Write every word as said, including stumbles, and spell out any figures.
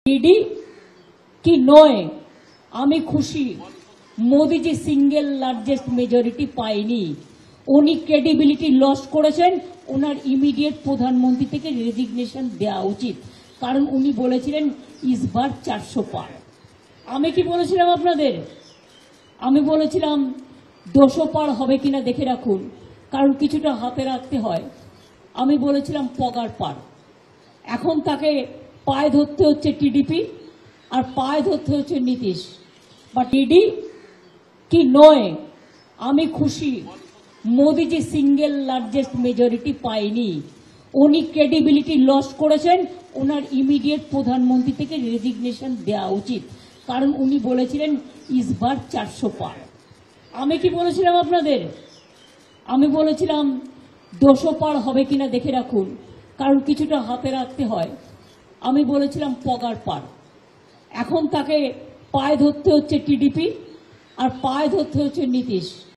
ED की नয় আমি খুশি মোদিজি সিঙ্গেল লার্জেস্ট মেজরিটি পায়নি। উনি ক্রেডিবিলিটি লস করেছেন। ওনার ইমিডিয়েট প্রধানমন্ত্রী থেকে রেজিগনেশন দেওয়া উচিত, কারণ উনি বলেছিলেন ইসবার চারশো পার। আমি কি বলেছিলাম আপনাদের? আমি বলেছিলাম দুশো পার হবে কিনা দেখে রাখুন, কারণ কিছুটা হাতে রাখতে হয়। আমি বলেছিলাম পগার পার। এখন তাকে পায়ে ধরতে হচ্ছে টিডিপি আর পায়ে ধরতে হচ্ছে নীতিশ। বাট ইডি কি নয় আমি খুশি মোদিজি সিঙ্গেল লার্জেস্ট মেজরিটি পায়নি। উনি ক্রেডিবিলিটি লস করেছেন। ওনার ইমিডিয়েট প্রধানমন্ত্রী থেকে রেজিগনেশন দেওয়া উচিত, কারণ উনি বলেছিলেন ইসবার চারশো পার। আমি কি বলেছিলাম আপনাদের? আমি বলেছিলাম দুশো পার হবে কিনা দেখে রাখুন, কারণ কিছুটা হাতে রাখতে হয়। আমি বলেছিলাম পগার পার। এখন তাকে পায়ে ধরতে হচ্ছে টিডিপি আর পায়ে ধরতে হচ্ছে নীতিশ।